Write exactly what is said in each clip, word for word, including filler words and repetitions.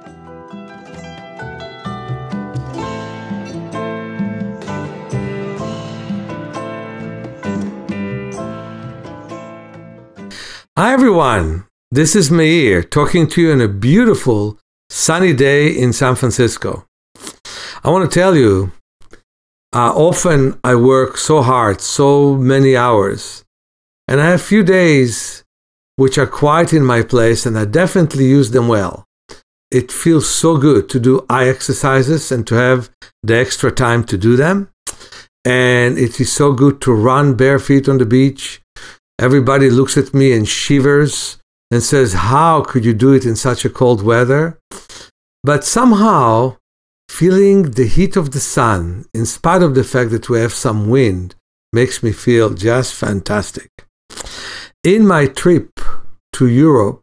Hi everyone, this is Meir talking to you on a beautiful sunny day in San Francisco. I want to tell you, uh, often I work so hard, so many hours, and I have few days which are quiet in my place, and I definitely use them well. It feels so good to do eye exercises and to have the extra time to do them. And it is so good to run bare feet on the beach. Everybody looks at me and shivers and says, how could you do it in such a cold weather? But somehow, feeling the heat of the sun, in spite of the fact that we have some wind, makes me feel just fantastic. In my trip to Europe,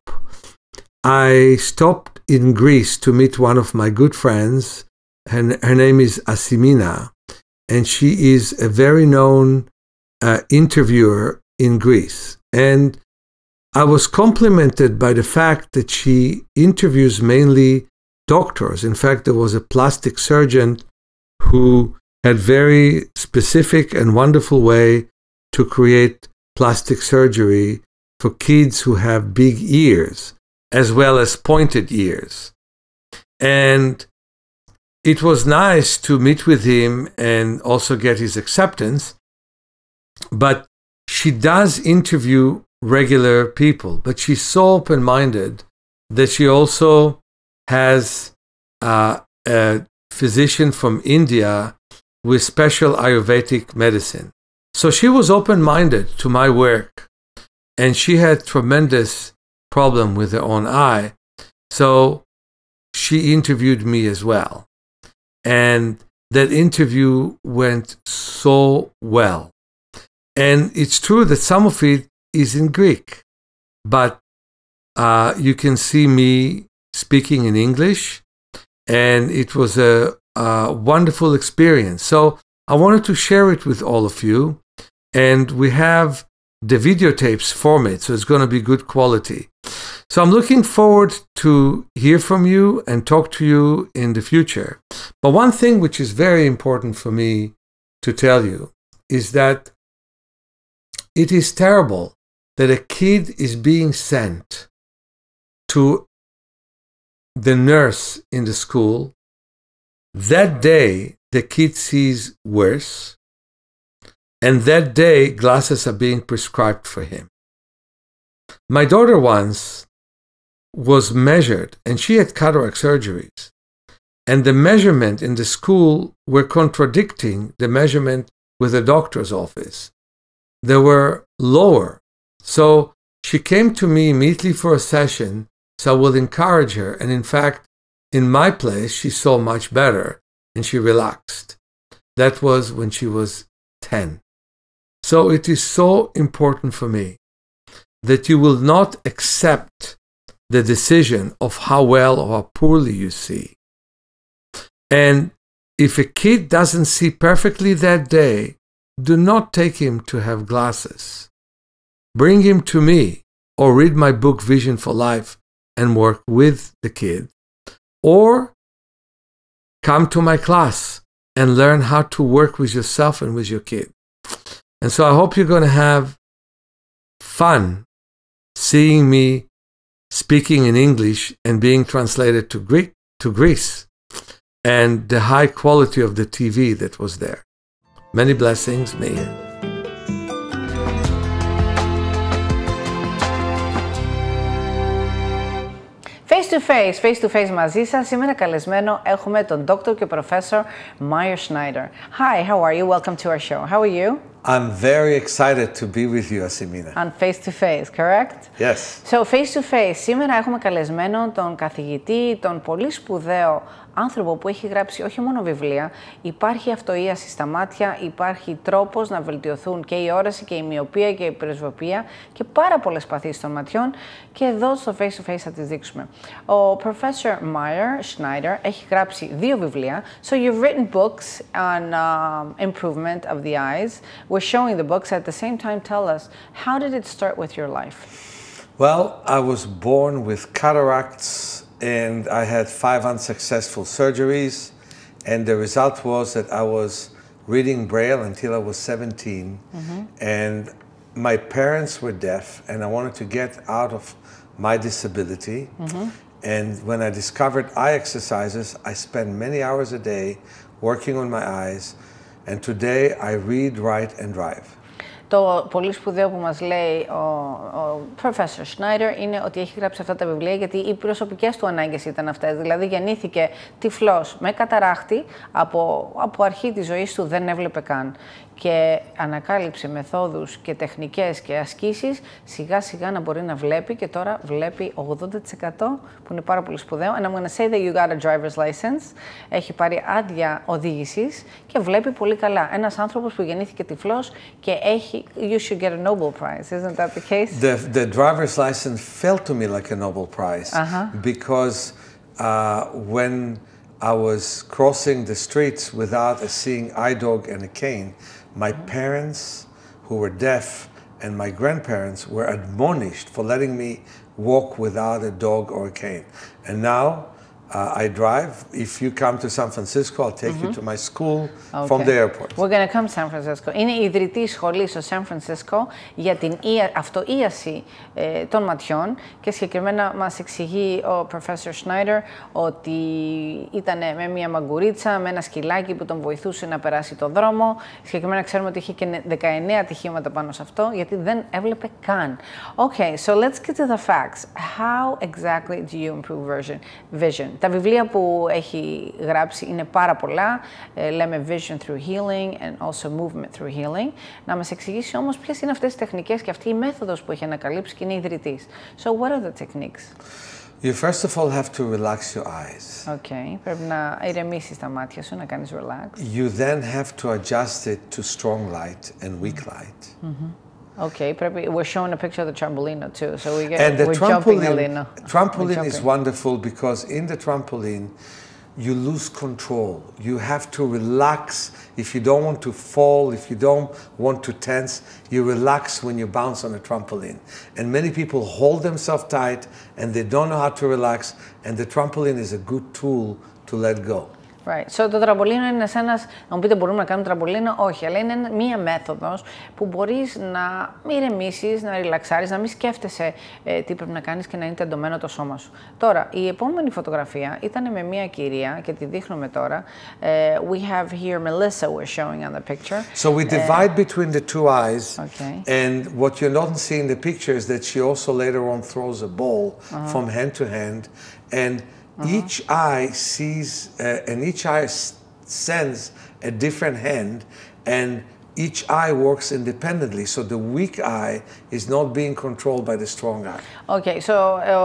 I stopped in Greece to meet one of my good friends. Her, her name is Asimina, and she is a very known uh, interviewer in Greece. And I was complimented by the fact that she interviews mainly doctors. In fact, there was a plastic surgeon who had very specific and wonderful way to create plastic surgery for kids who have big ears, as well as pointed ears. And it was nice to meet with him and also get his acceptance. But she does interview regular people, but she's so open-minded that she also has uh, a physician from India with special Ayurvedic medicine. So she was open-minded to my work, and she had tremendous problem with her own eye. So she interviewed me as well. And that interview went so well. And it's true that some of it is in Greek, but uh, you can see me speaking in English, and it was a, a wonderful experience. So I wanted to share it with all of you, and we have the videotapes format, so it's going to be good quality. So I'm looking forward to hear from you and talk to you in the future. But one thing which is very important for me to tell you is that it is terrible that a kid is being sent to the nurse in the school. That day, the kid sees worse, and that day, glasses are being prescribed for him. My daughter once was measured, and she had cataract surgeries, and the measurement in the school were contradicting the measurement with the doctor's office. They were lower. So she came to me immediately for a session, so I will encourage her. And in fact, in my place, she saw much better and she relaxed. That was when she was ten. So it is so important for me that you will not accept the decision of how well or how poorly you see. And if a kid doesn't see perfectly that day, do not take him to have glasses. Bring him to me, or read my book Vision for Life and work with the kid. Or come to my class and learn how to work with yourself and with your kid. And so I hope you're going to have fun seeing me speaking in English and being translated to Greek, to Greece, and the high quality of the T V that was there. Many blessings, Meir. Face to face, face to face μαζί σας. Σήμερα καλεσμένο έχουμε τον Doctor και Professor Meir Schneider. Hi, how are you? Welcome to our show. How are you? I'm very excited to be with you, Asimina. On face to face, correct? Yes. So face to face, σήμερα έχουμε καλεσμένο τον καθηγητή, τον πολύ σπουδαίο άνθρωπο που έχει γράψει όχι μόνο βιβλία, υπάρχει αυτοίαση στα μάτια, υπάρχει τρόπος να βελτιωθούν και η όραση και η μοιοπία και η πρεσβοπία και πάρα πολλές παθήσεις των ματιών και εδώ στο face to face θα τις δείξουμε. Ο Professor Meir Schneider έχει γράψει δύο βιβλία, so you've written books on um, improvement of the eyes. We're showing the books at the same time. Tell us, how did it start with your life? Well, I was born with cataracts and I had five unsuccessful surgeries, and the result was that I was reading Braille until I was seventeen, mm-hmm. and my parents were deaf, and I wanted to get out of my disability. Mm-hmm. And when I discovered eye exercises, I spent many hours a day working on my eyes, and today I read, write, and drive. Το πολύ σπουδαίο που μας λέει ο, ο Professor Schneider είναι ότι έχει γράψει αυτά τα βιβλία γιατί οι προσωπικές του ανάγκες ήταν αυτές. Δηλαδή γεννήθηκε τυφλός με καταράχτη, από, από αρχή της ζωής του δεν έβλεπε καν. Και ανακάλυψε μεθόδους και τεχνικές και ασκήσεις σιγά σιγά να μπορεί να βλέπει και τώρα βλέπει ογδόντα τοις εκατό που είναι πάρα πολύ σπουδαίο. And I'm going to say that you got a driver's license. Έχει πάρει άδεια οδήγησης και βλέπει πολύ καλά. Ένας άνθρωπος που γεννήθηκε τυφλός και έχει you should get a Nobel Prize. Isn't that the case? The, the driver's license felt to me like a Nobel Prize uh-huh. because uh, when I was crossing the streets without a seeing eye dog and a cane, my parents, who were deaf, and my grandparents were admonished for letting me walk without a dog or a cane. And now uh, I drive. If you come to San Francisco, I'll take mm-hmm. you to my school okay. from the airport. We're going to come to San Francisco. Είναι η ιδρυτή σχολή στο San Francisco για την αυτοίαση ε, των ματιών και συγκεκριμένα μας εξηγεί ο Professor Schneider ότι ήταν με μια μαγκουρίτσα, με ένα σκυλάκι που τον βοηθούσε να περάσει το δρόμο. Συγκεκριμένα ξέρουμε ότι είχε και δεκαεννέα ατυχήματα πάνω σε αυτό γιατί δεν έβλεπε καν. Okay, so let's get to the facts. How exactly do you improve vision? vision? Τα βιβλία που έχει γράψει είναι πάρα πολλά. Ε, λέμε Vision through Healing and also Movement through Healing. Να μας εξηγήσει όμως ποιες είναι αυτές τις τεχνικές και αυτή η μέθοδος που έχει ανακαλύψει και είναι ιδρυτής. So what are the techniques? You first of all have to relax your eyes. Okay, πρέπει να ηρεμήσεις τα μάτια σου, να κάνεις relax. You then have to adjust it to strong light and weak light. Mm-hmm. Okay, πρέπει, we're showing a picture of the trampolino too, so we get, and the we're trampoline, jumping, Alina. Trampoline is wonderful because in the trampoline you lose control. You have to relax. If you don't want to fall, if you don't want to tense, you relax when you bounce on a trampoline. And many people hold themselves tight and they don't know how to relax, and the trampoline is a good tool to let go. Right. So, το τραμπολίνο είναι ένας, να μου πείτε μπορούμε να κάνουμε τραμπολίνο, όχι, αλλά είναι μία μέθοδος που μπορείς να ηρεμήσεις, να ριλαξάρεις, να μην σκέφτεσαι ε, τι πρέπει να κάνεις και να είναι τεντωμένο το σώμα σου. Τώρα, η επόμενη φωτογραφία ήταν με μία κυρία και τη δείχνουμε τώρα. Uh, we have here Melissa we're showing on the picture. So we divide uh, between the two eyes, okay. and what you don't see in the picture is that she also later on throws a ball uh-huh. from hand to hand, and Uh-huh. each eye sees, uh, and each eye sends a different hand, and each eye works independently, so the weak eye is not being controlled by the strong eye. Okay, so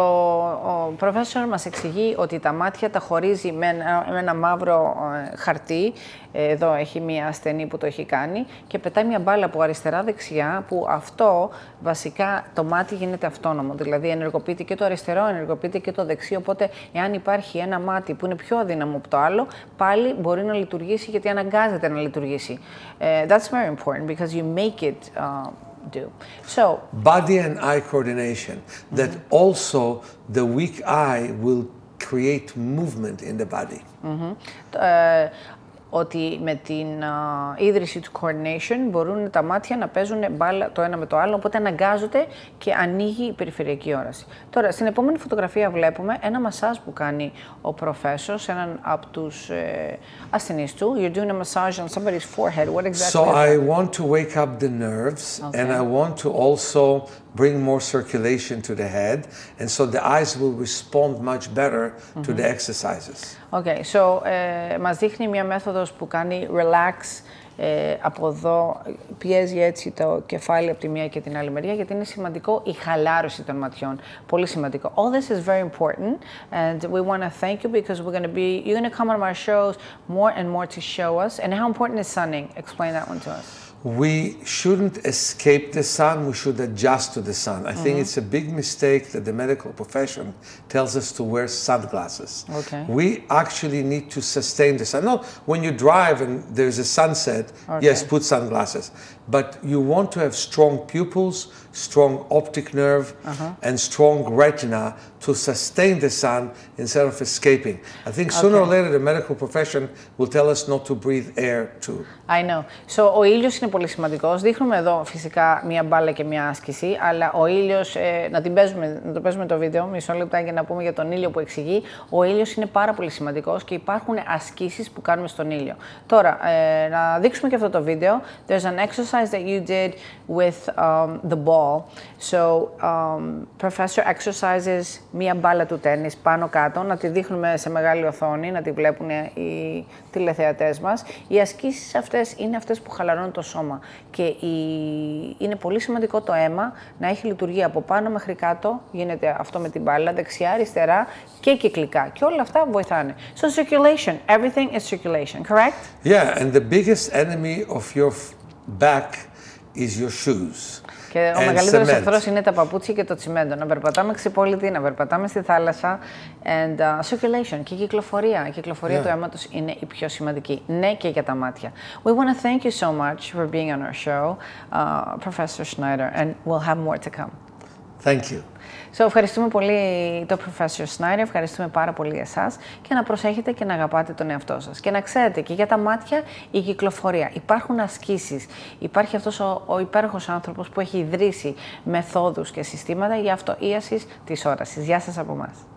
ο, ο professor μας εξηγεί ότι τα μάτια τα χωρίζει με ένα, με ένα μαύρο ε, χαρτί. Εδώ έχει μία ασθενή που το έχει κάνει και πετάει μια μπάλα από αριστερά-δεξιά που αυτό βασικά το μάτι γίνεται αυτόνομο. Δηλαδή ενεργοποιείται και το αριστερό, ενεργοποιείται και το δεξί. Οπότε, εάν υπάρχει ένα μάτι που είναι πιο αδύναμο από το άλλο, πάλι μπορεί να λειτουργήσει γιατί αναγκάζεται να λειτουργήσει. Uh, that's very important because you make it uh, do. So, body and eye coordination. Mm-hmm. That also the weak eye will create movement in the body. Mm-hmm. Uh, ότι με την uh, ίδρυση του coordination μπορούν τα μάτια να παίζουν μπάλα το ένα με το άλλο, οπότε αναγκάζονται και ανοίγει η περιφερειακή όραση. Τώρα, στην επόμενη φωτογραφία βλέπουμε ένα μασάζ που κάνει ο professor σε έναν από τους ε, ασθενείς του. You're doing a massage on somebody's forehead. What exactly So is I that? want to wake up the nerves, okay. and I want to also bring more circulation to the head, and so the eyes will respond much better mm-hmm. to the exercises. Okay, so ε, μας δείχνει μια μέθοδος που κάνει relax. Ε, από εδώ πιέζει έτσι το κεφάλι από τη μία και την άλλη μεριά γιατί είναι σημαντικό η χαλάρωση των ματιών. Πολύ σημαντικό. All this is very important and we want to thank you because we're going to be, you're going to come on our shows more and more to show us. And how important is sunning? Explain that one to us. We shouldn't escape the sun, we should adjust to the sun. I mm-hmm. think it's a big mistake that the medical profession tells us to wear sunglasses. Okay. We actually need to sustain the sun. No, when you drive and there's a sunset, okay. yes, put sunglasses. but you want to have strong pupils, strong optic nerve, uh-huh. and strong retina to sustain the sun instead of escaping. I think sooner okay. or later the medical profession will tell us not to breathe air too. I know. So, ο ήλιος είναι πολύ σημαντικός. Δείχνουμε εδώ φυσικά μία μπάλα και μία άσκηση, αλλά ο ήλιος, ε, να, την παίζουμε, να το παίζουμε το βίντεο, μισό λεπτάκι να πούμε για τον ήλιο που εξηγεί. Ο ήλιος είναι πάρα πολύ σημαντικός και υπάρχουν ασκήσεις που κάνουμε στον ήλιο. Τώρα, ε, να δείξουμε και αυτό το βίντεο. There's an exercise that you did with um, the ball. So, um, professor exercises μία μπάλα του τέννις πάνω κάτω, να τη δείχνουμε σε μεγάλη οθόνη, να τη βλέπουν οι τηλεθεατές μας. Οι ασκήσεις αυτές είναι αυτές που χαλαρώνουν το σώμα και η... είναι πολύ σημαντικό το αίμα να έχει λειτουργία από πάνω μέχρι κάτω, γίνεται αυτό με την μπάλα, δεξιά, αριστερά και κυκλικά και όλα αυτά βοηθάνε. So circulation, everything is circulation, correct? Yeah, and the biggest enemy of your back is your shoes. Και ο μεγαλύτερος εχθρός είναι τα παπούτσια και το τσιμέντο. Να περπατάμε ξυπόλυτοι, να περπατάμε στη θάλασσα. And uh, circulation και η κυκλοφορία. Η κυκλοφορία yeah. του αίματος είναι η πιο σημαντική. Ναι, και για τα μάτια. We want to thank you so much for being on our show, uh, Professor Schneider, and we'll have more to come. Thank you. So, ευχαριστούμε πολύ τον Professor Schneider, ευχαριστούμε πάρα πολύ εσάς και να προσέχετε και να αγαπάτε τον εαυτό σας. Και να ξέρετε και για τα μάτια η κυκλοφορία. Υπάρχουν ασκήσεις. Υπάρχει αυτός ο, ο υπέροχος άνθρωπος που έχει ιδρύσει μεθόδους και συστήματα για αυτοίαση της όρασης. Γεια σας από εμάς.